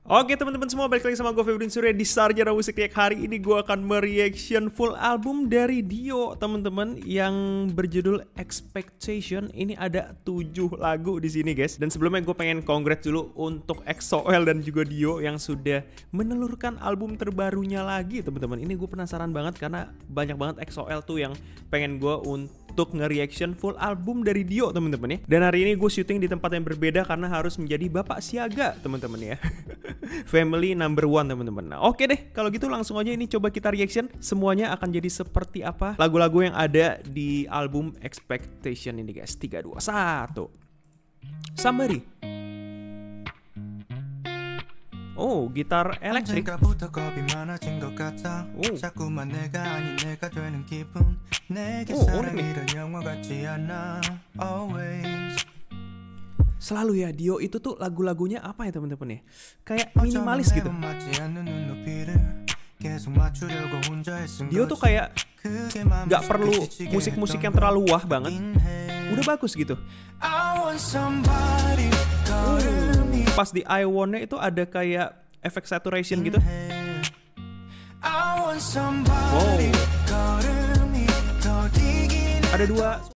Oke teman-teman semua, balik lagi sama gue Febrin Surya di Sarjana Musik React. Hari ini gue akan mereaction full album dari Dio teman-teman, yang berjudul Expectation. Ini ada 7 lagu di sini guys. Dan sebelumnya gue pengen congrats dulu untuk EXO-L dan juga Dio yang sudah menelurkan album terbarunya lagi teman-teman. Ini gue penasaran banget karena banyak banget EXO-L tuh yang pengen gue untuk nge-reaction full album dari Dio teman-teman ya. Dan hari ini gue syuting di tempat yang berbeda karena harus menjadi bapak siaga teman-teman ya. Family number one teman-teman. Nah, oke deh, kalau gitu langsung aja ini coba kita reaction. Semuanya akan jadi seperti apa lagu-lagu yang ada di album Expectation ini guys. 3, 2, 1. Summary. Oh, gitar elektrik. Oh, unik nih. Selalu ya Dio itu tuh lagu-lagunya apa ya teman-teman ya, kayak minimalis gitu. Dio tuh kayak nggak perlu musik-musik yang terlalu wah banget, udah bagus gitu. Pas di I Want-nya itu ada kayak efek saturation gitu. Wow. Ada 2